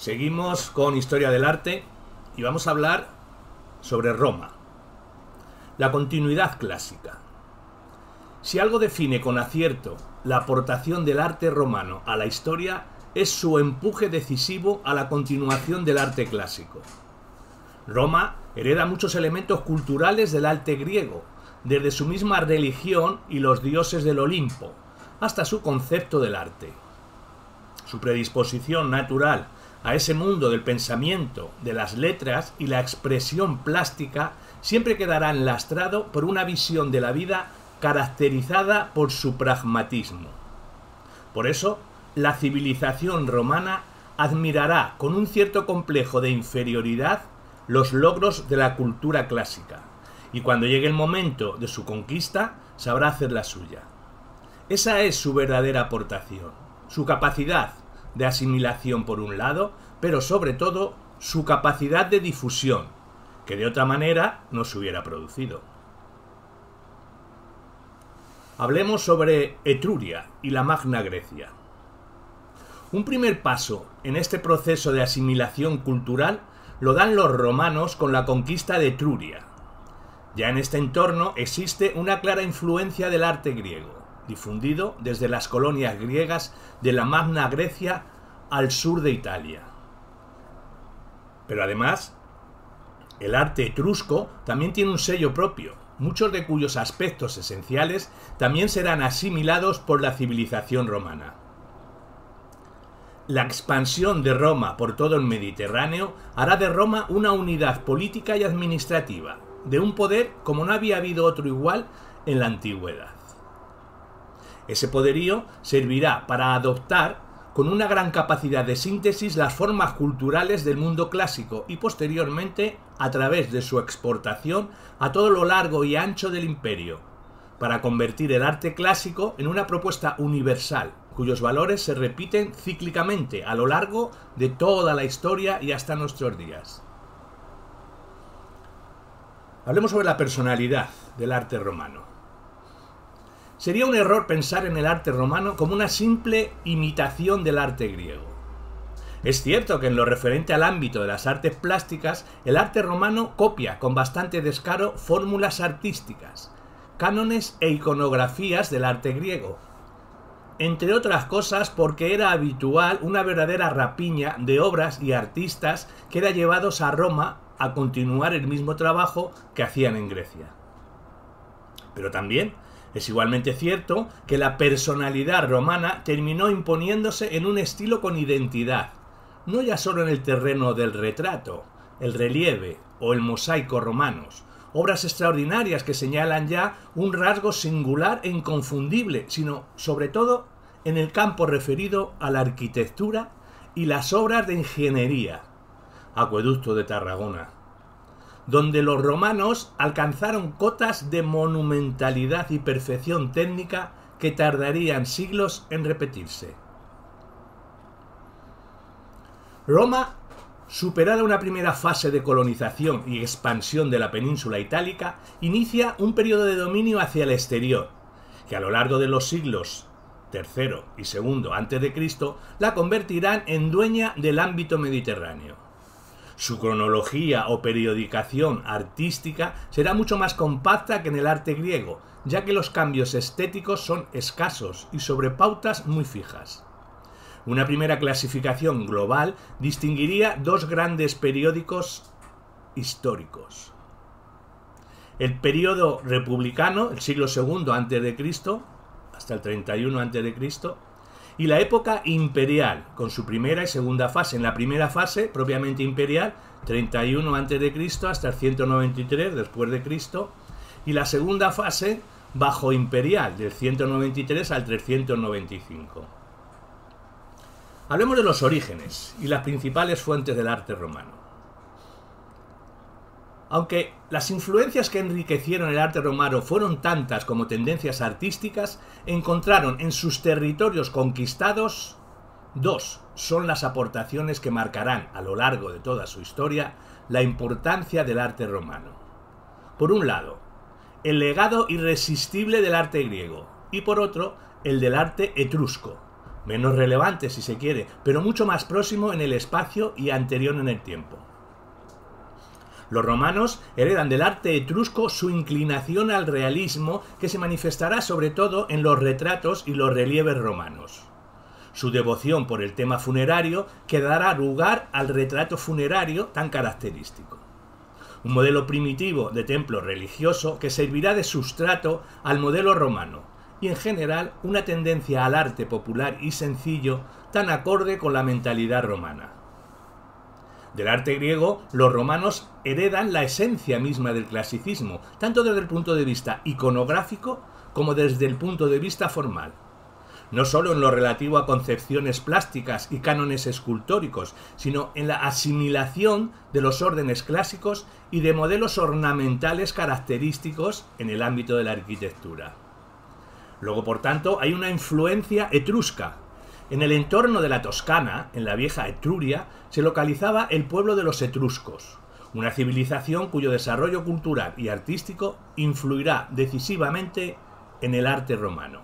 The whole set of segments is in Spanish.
Seguimos con Historia del Arte y vamos a hablar sobre Roma. La continuidad clásica. Si algo define con acierto la aportación del arte romano a la historia, es su empuje decisivo a la continuación del arte clásico. Roma hereda muchos elementos culturales del arte griego, desde su misma religión y los dioses del Olimpo, hasta su concepto del arte. Su predisposición natural a ese mundo del pensamiento, de las letras y la expresión plástica siempre quedará enlastrado por una visión de la vida caracterizada por su pragmatismo. Por eso, la civilización romana admirará con un cierto complejo de inferioridad los logros de la cultura clásica, y cuando llegue el momento de su conquista, sabrá hacer la suya. Esa es su verdadera aportación, su capacidad de asimilación por un lado, pero sobre todo su capacidad de difusión, que de otra manera no se hubiera producido. Hablemos sobre Etruria y la Magna Grecia. Un primer paso en este proceso de asimilación cultural lo dan los romanos con la conquista de Etruria. Ya en este entorno existe una clara influencia del arte griego, difundido desde las colonias griegas de la Magna Grecia al sur de Italia. Pero además, el arte etrusco también tiene un sello propio, muchos de cuyos aspectos esenciales también serán asimilados por la civilización romana. La expansión de Roma por todo el Mediterráneo hará de Roma una unidad política y administrativa, de un poder como no había habido otro igual en la antigüedad. Ese poderío servirá para adoptar con una gran capacidad de síntesis las formas culturales del mundo clásico y posteriormente a través de su exportación a todo lo largo y ancho del imperio, para convertir el arte clásico en una propuesta universal, cuyos valores se repiten cíclicamente a lo largo de toda la historia y hasta nuestros días. Hablemos sobre la personalidad del arte romano. Sería un error pensar en el arte romano como una simple imitación del arte griego. Es cierto que en lo referente al ámbito de las artes plásticas, el arte romano copia con bastante descaro fórmulas artísticas, cánones e iconografías del arte griego, entre otras cosas porque era habitual una verdadera rapiña de obras y artistas que eran llevados a Roma a continuar el mismo trabajo que hacían en Grecia. Pero también es igualmente cierto que la personalidad romana terminó imponiéndose en un estilo con identidad, no ya solo en el terreno del retrato, el relieve o el mosaico romanos, obras extraordinarias que señalan ya un rasgo singular e inconfundible, sino sobre todo en el campo referido a la arquitectura y las obras de ingeniería, Acueducto de Tarragona, donde los romanos alcanzaron cotas de monumentalidad y perfección técnica que tardarían siglos en repetirse. Roma, superada una primera fase de colonización y expansión de la península itálica, inicia un periodo de dominio hacia el exterior, que a lo largo de los siglos III y II a.C. la convertirán en dueña del ámbito mediterráneo. Su cronología o periodicación artística será mucho más compacta que en el arte griego, ya que los cambios estéticos son escasos y sobre pautas muy fijas. Una primera clasificación global distinguiría dos grandes períodos históricos. El período republicano, el siglo II a.C., hasta el 31 a.C., y la época imperial, con su primera y segunda fase. En la primera fase, propiamente imperial, 31 a.C. hasta el 193 después de Cristo, y la segunda fase, bajo imperial, del 193 al 395. Hablemos de los orígenes y las principales fuentes del arte romano. Aunque las influencias que enriquecieron el arte romano fueron tantas como tendencias artísticas, encontraron en sus territorios conquistados dos son las aportaciones que marcarán a lo largo de toda su historia la importancia del arte romano. Por un lado, el legado irresistible del arte griego y por otro, el del arte etrusco, menos relevante si se quiere, pero mucho más próximo en el espacio y anterior en el tiempo. Los romanos heredan del arte etrusco su inclinación al realismo, que se manifestará sobre todo en los retratos y los relieves romanos. Su devoción por el tema funerario que dará lugar al retrato funerario tan característico. Un modelo primitivo de templo religioso que servirá de sustrato al modelo romano y en general una tendencia al arte popular y sencillo tan acorde con la mentalidad romana. Del arte griego, los romanos heredan la esencia misma del clasicismo, tanto desde el punto de vista iconográfico como desde el punto de vista formal. No solo en lo relativo a concepciones plásticas y cánones escultóricos, sino en la asimilación de los órdenes clásicos y de modelos ornamentales característicos en el ámbito de la arquitectura. Luego, por tanto, hay una influencia etrusca. En el entorno de la Toscana, en la vieja Etruria, se localizaba el pueblo de los etruscos, una civilización cuyo desarrollo cultural y artístico influirá decisivamente en el arte romano.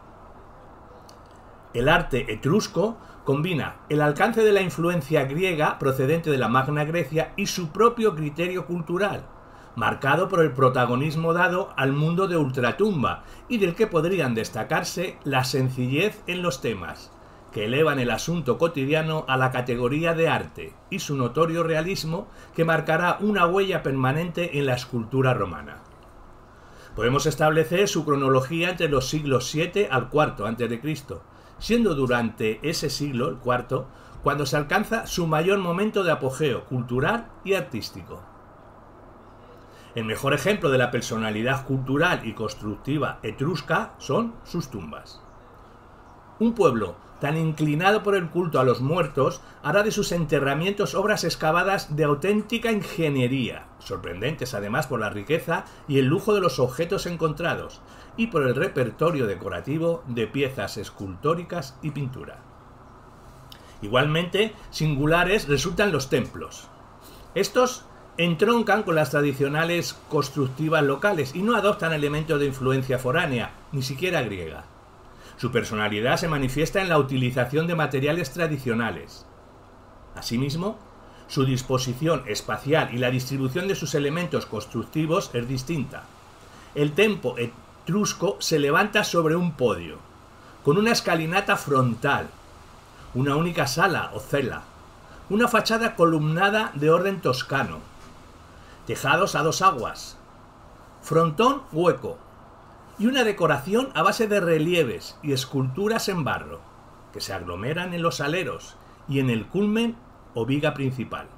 El arte etrusco combina el alcance de la influencia griega procedente de la Magna Grecia y su propio criterio cultural, marcado por el protagonismo dado al mundo de ultratumba y del que podrían destacarse la sencillez en los temas, que elevan el asunto cotidiano a la categoría de arte, y su notorio realismo, que marcará una huella permanente en la escultura romana. Podemos establecer su cronología entre los siglos VII al IV a.C., siendo durante ese siglo, el IV, cuando se alcanza su mayor momento de apogeo cultural y artístico. El mejor ejemplo de la personalidad cultural y constructiva etrusca son sus tumbas. Un pueblo tan inclinado por el culto a los muertos hará de sus enterramientos obras excavadas de auténtica ingeniería, sorprendentes además por la riqueza y el lujo de los objetos encontrados, y por el repertorio decorativo de piezas escultóricas y pintura. Igualmente, singulares resultan los templos. Estos entroncan con las tradicionales constructivas locales y no adoptan elementos de influencia foránea, ni siquiera griega. Su personalidad se manifiesta en la utilización de materiales tradicionales. Asimismo, su disposición espacial y la distribución de sus elementos constructivos es distinta. El templo etrusco se levanta sobre un podio, con una escalinata frontal, una única sala o cela, una fachada columnada de orden toscano, tejados a dos aguas, frontón hueco, y una decoración a base de relieves y esculturas en barro, que se aglomeran en los aleros y en el culmen o viga principal.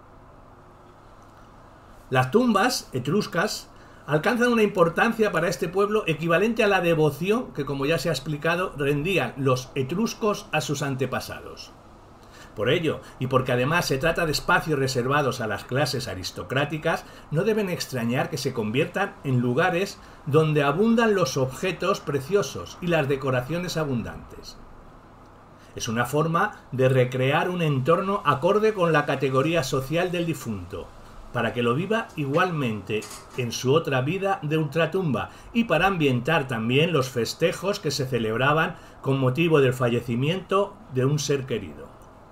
Las tumbas etruscas alcanzan una importancia para este pueblo equivalente a la devoción que, como ya se ha explicado, rendían los etruscos a sus antepasados. Por ello, y porque además se trata de espacios reservados a las clases aristocráticas, no deben extrañar que se conviertan en lugares donde abundan los objetos preciosos y las decoraciones abundantes. Es una forma de recrear un entorno acorde con la categoría social del difunto, para que lo viva igualmente en su otra vida de ultratumba y para ambientar también los festejos que se celebraban con motivo del fallecimiento de un ser querido.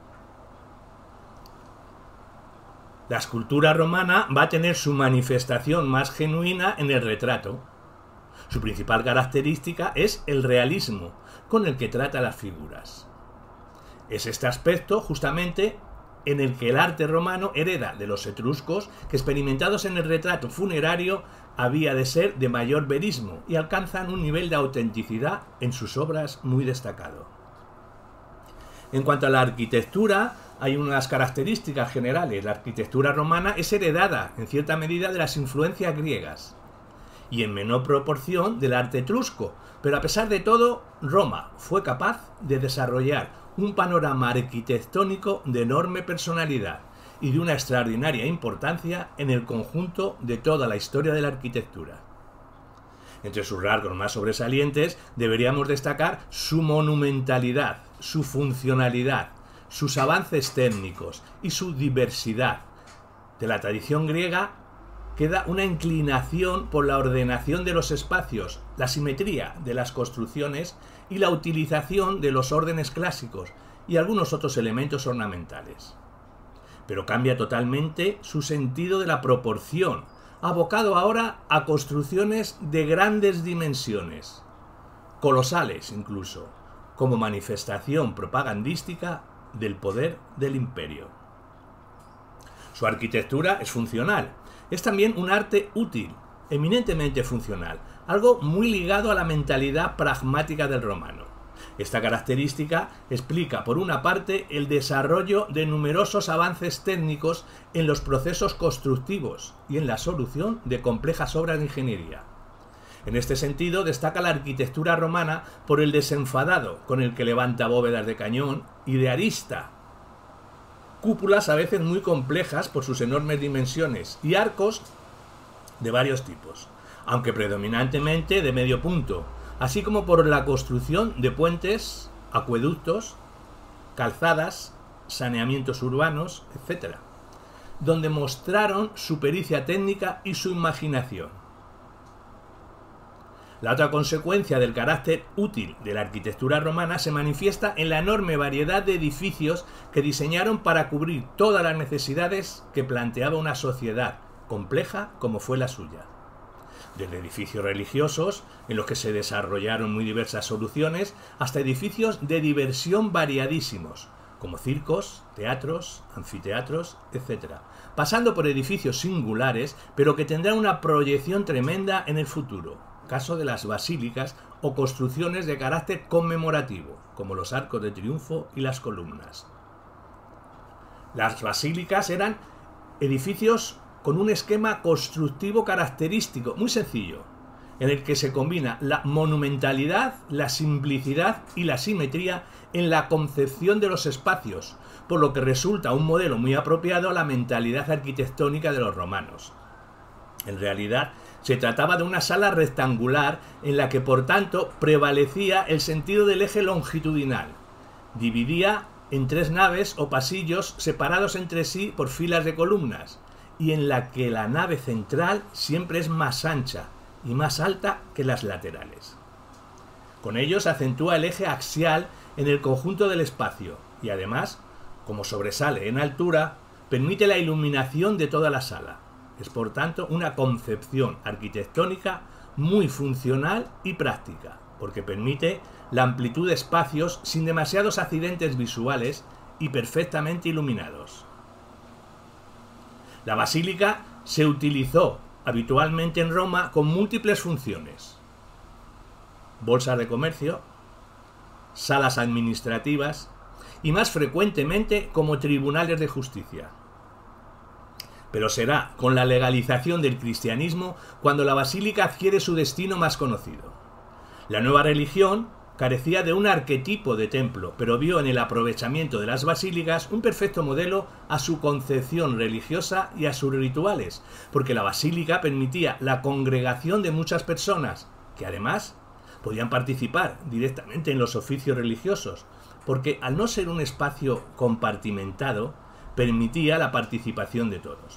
La escultura romana va a tener su manifestación más genuina en el retrato. Su principal característica es el realismo con el que trata las figuras. Es este aspecto justamente en el que el arte romano hereda de los etruscos, que experimentados en el retrato funerario había de ser de mayor verismo y alcanzan un nivel de autenticidad en sus obras muy destacado. En cuanto a la arquitectura, hay unas características generales. La arquitectura romana es heredada, en cierta medida, de las influencias griegas y en menor proporción del arte etrusco, pero a pesar de todo, Roma fue capaz de desarrollar un panorama arquitectónico de enorme personalidad y de una extraordinaria importancia en el conjunto de toda la historia de la arquitectura. Entre sus rasgos más sobresalientes deberíamos destacar su monumentalidad, su funcionalidad, sus avances técnicos y su diversidad. De la tradición griega queda una inclinación por la ordenación de los espacios, la simetría de las construcciones y la utilización de los órdenes clásicos y algunos otros elementos ornamentales. Pero cambia totalmente su sentido de la proporción, abocado ahora a construcciones de grandes dimensiones, colosales incluso, como manifestación propagandística del poder del imperio. Su arquitectura es funcional, es también un arte útil, eminentemente funcional, algo muy ligado a la mentalidad pragmática del romano. Esta característica explica, por una parte, el desarrollo de numerosos avances técnicos en los procesos constructivos y en la solución de complejas obras de ingeniería. En este sentido, destaca la arquitectura romana por el desenfadado con el que levanta bóvedas de cañón y de arista, cúpulas a veces muy complejas por sus enormes dimensiones y arcos de varios tipos, aunque predominantemente de medio punto, así como por la construcción de puentes, acueductos, calzadas, saneamientos urbanos, etc., donde mostraron su pericia técnica y su imaginación. La otra consecuencia del carácter útil de la arquitectura romana se manifiesta en la enorme variedad de edificios que diseñaron para cubrir todas las necesidades que planteaba una sociedad compleja como fue la suya. Desde edificios religiosos, en los que se desarrollaron muy diversas soluciones, hasta edificios de diversión variadísimos, como circos, teatros, anfiteatros, etc., pasando por edificios singulares, pero que tendrán una proyección tremenda en el futuro, caso de las basílicas o construcciones de carácter conmemorativo, como los arcos de triunfo y las columnas. Las basílicas eran edificios con un esquema constructivo característico, muy sencillo, en el que se combina la monumentalidad, la simplicidad y la simetría en la concepción de los espacios, por lo que resulta un modelo muy apropiado a la mentalidad arquitectónica de los romanos. En realidad, se trataba de una sala rectangular en la que, por tanto, prevalecía el sentido del eje longitudinal. Dividía en 3 naves o pasillos separados entre sí por filas de columnas, y en la que la nave central siempre es más ancha y más alta que las laterales. Con ello se acentúa el eje axial en el conjunto del espacio y además, como sobresale en altura, permite la iluminación de toda la sala. Es por tanto una concepción arquitectónica muy funcional y práctica, porque permite la amplitud de espacios sin demasiados accidentes visuales y perfectamente iluminados. La basílica se utilizó habitualmente en Roma con múltiples funciones: bolsas de comercio, salas administrativas y más frecuentemente como tribunales de justicia. Pero será con la legalización del cristianismo cuando la basílica adquiere su destino más conocido. La nueva religión carecía de un arquetipo de templo, pero vio en el aprovechamiento de las basílicas un perfecto modelo a su concepción religiosa y a sus rituales, porque la basílica permitía la congregación de muchas personas, que además podían participar directamente en los oficios religiosos, porque al no ser un espacio compartimentado, permitía la participación de todos.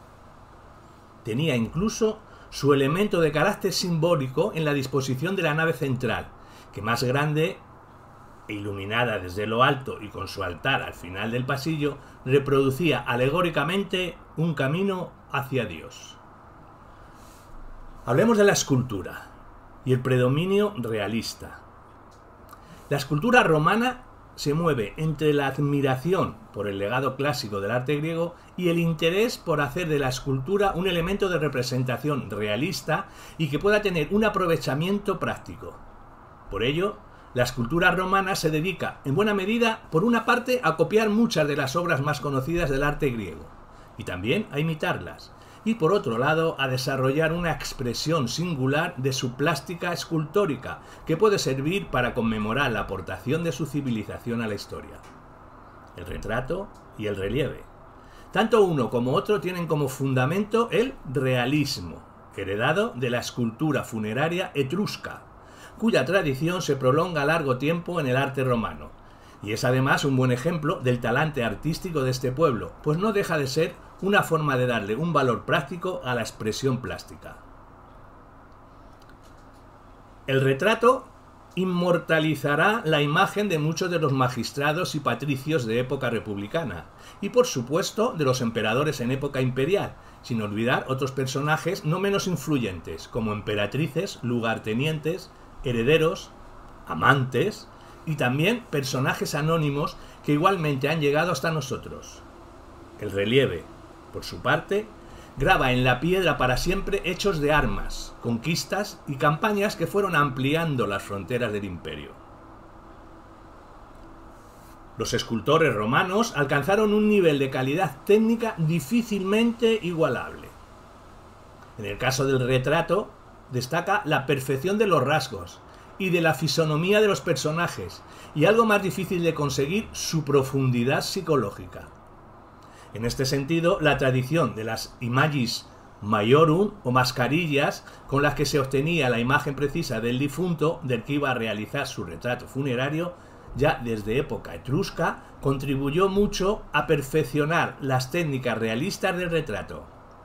Tenía incluso su elemento de carácter simbólico en la disposición de la nave central, que más grande e iluminada desde lo alto y con su altar al final del pasillo, reproducía alegóricamente un camino hacia Dios. Hablemos de la escultura y el predominio realista. La escultura romana se mueve entre la admiración por el legado clásico del arte griego y el interés por hacer de la escultura un elemento de representación realista y que pueda tener un aprovechamiento práctico. Por ello, la escultura romana se dedica, en buena medida, por una parte, a copiar muchas de las obras más conocidas del arte griego, y también a imitarlas, y por otro lado, a desarrollar una expresión singular de su plástica escultórica, que puede servir para conmemorar la aportación de su civilización a la historia. El retrato y el relieve. Tanto uno como otro tienen como fundamento el realismo, heredado de la escultura funeraria etrusca, cuya tradición se prolonga largo tiempo en el arte romano, y es además un buen ejemplo del talante artístico de este pueblo, pues no deja de ser una forma de darle un valor práctico a la expresión plástica. El retrato inmortalizará la imagen de muchos de los magistrados y patricios de época republicana, y por supuesto de los emperadores en época imperial, sin olvidar otros personajes no menos influyentes, como emperatrices, lugartenientes, herederos, amantes, y también personajes anónimos que igualmente han llegado hasta nosotros. El relieve, por su parte, graba en la piedra para siempre hechos de armas, conquistas y campañas que fueron ampliando las fronteras del imperio. Los escultores romanos alcanzaron un nivel de calidad técnica difícilmente igualable. En el caso del retrato, destaca la perfección de los rasgos y de la fisonomía de los personajes, y algo más difícil de conseguir, su profundidad psicológica. En este sentido, la tradición de las images maiorum o mascarillas con las que se obtenía la imagen precisa del difunto del que iba a realizar su retrato funerario, ya desde época etrusca, contribuyó mucho a perfeccionar las técnicas realistas del retrato.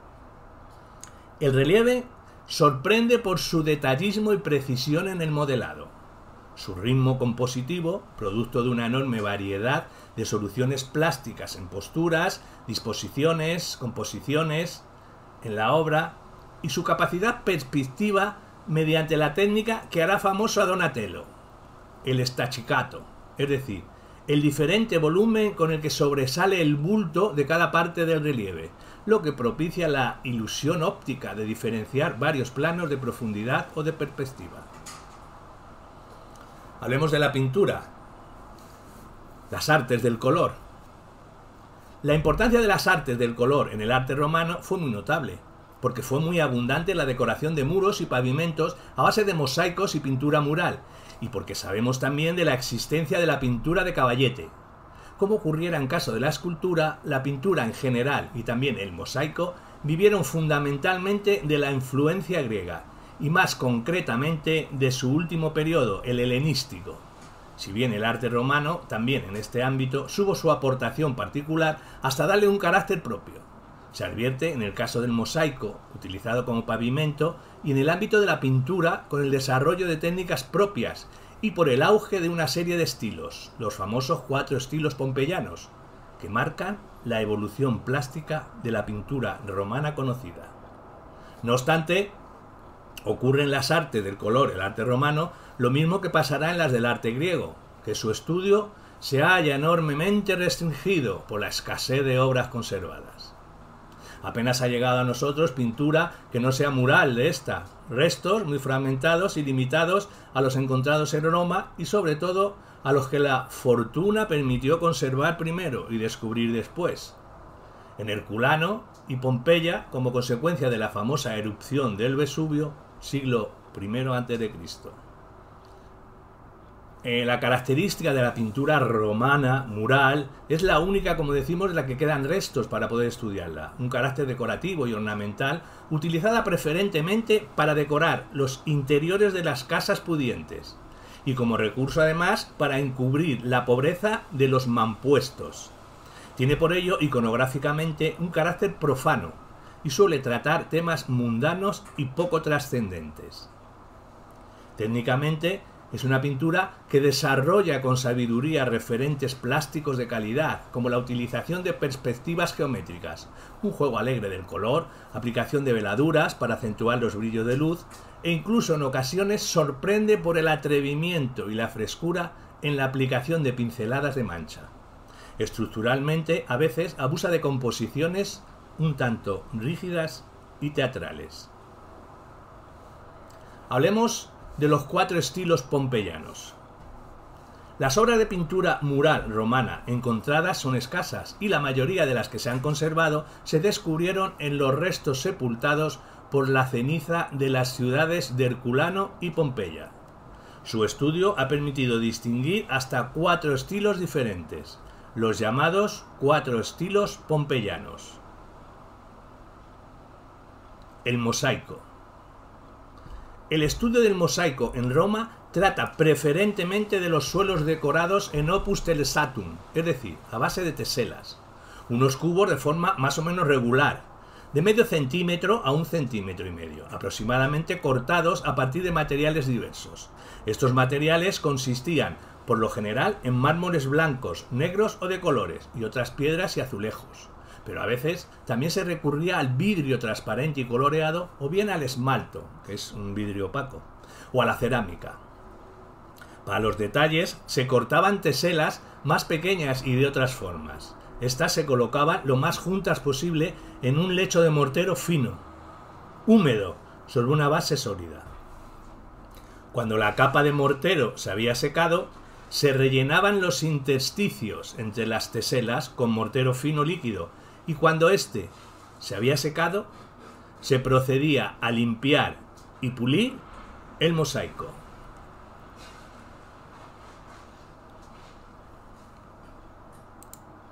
El relieve sorprende por su detallismo y precisión en el modelado. Su ritmo compositivo, producto de una enorme variedad de soluciones plásticas en posturas, disposiciones, composiciones en la obra, y su capacidad perspectiva mediante la técnica que hará famoso a Donatello, el staccato, es decir, el diferente volumen con el que sobresale el bulto de cada parte del relieve, lo que propicia la ilusión óptica de diferenciar varios planos de profundidad o de perspectiva. Hablemos de la pintura, las artes del color. La importancia de las artes del color en el arte romano fue muy notable, porque fue muy abundante la decoración de muros y pavimentos a base de mosaicos y pintura mural, y porque sabemos también de la existencia de la pintura de caballete. Como ocurriera en caso de la escultura, la pintura en general y también el mosaico vivieron fundamentalmente de la influencia griega, y más concretamente de su último periodo, el helenístico. Si bien el arte romano, también en este ámbito, tuvo su aportación particular hasta darle un carácter propio. Se advierte en el caso del mosaico, utilizado como pavimento, y en el ámbito de la pintura, con el desarrollo de técnicas propias y por el auge de una serie de estilos, los famosos 4 estilos pompeyanos, que marcan la evolución plástica de la pintura romana conocida. No obstante, ocurre en las artes del color, el arte romano, lo mismo que pasará en las del arte griego, que su estudio se halla enormemente restringido por la escasez de obras conservadas. Apenas ha llegado a nosotros pintura que no sea mural de esta, restos muy fragmentados y limitados a los encontrados en Roma y sobre todo a los que la fortuna permitió conservar primero y descubrir después. En Herculano y Pompeya, como consecuencia de la famosa erupción del Vesubio, siglo I a.C. La característica de la pintura romana mural es la única, como decimos, de la que quedan restos para poder estudiarla. Un carácter decorativo y ornamental utilizada preferentemente para decorar los interiores de las casas pudientes y como recurso además para encubrir la pobreza de los mampuestos. Tiene por ello iconográficamente un carácter profano y suele tratar temas mundanos y poco trascendentes. Técnicamente, es una pintura que desarrolla con sabiduría referentes plásticos de calidad, como la utilización de perspectivas geométricas, un juego alegre del color, aplicación de veladuras para acentuar los brillos de luz, e incluso en ocasiones sorprende por el atrevimiento y la frescura en la aplicación de pinceladas de mancha. Estructuralmente, a veces abusa de composiciones un tanto rígidas y teatrales. Hablemos de los 4 estilos pompeyanos. Las obras de pintura mural romana encontradas son escasas y la mayoría de las que se han conservado se descubrieron en los restos sepultados por la ceniza de las ciudades de Herculano y Pompeya. Su estudio ha permitido distinguir hasta 4 estilos diferentes, los llamados 4 estilos pompeyanos. El mosaico. El estudio del mosaico en Roma trata preferentemente de los suelos decorados en opus telesatum, es decir, a base de teselas, unos cubos de forma más o menos regular, de medio centímetro a 1,5 centímetros, aproximadamente, cortados a partir de materiales diversos. Estos materiales consistían, por lo general, en mármoles blancos, negros o de colores, y otras piedras y azulejos. Pero a veces también se recurría al vidrio transparente y coloreado, o bien al esmalto, que es un vidrio opaco, o a la cerámica. Para los detalles se cortaban teselas más pequeñas y de otras formas. Estas se colocaban lo más juntas posible en un lecho de mortero fino, húmedo, sobre una base sólida. Cuando la capa de mortero se había secado, se rellenaban los intersticios entre las teselas con mortero fino líquido, y cuando éste se había secado, se procedía a limpiar y pulir el mosaico.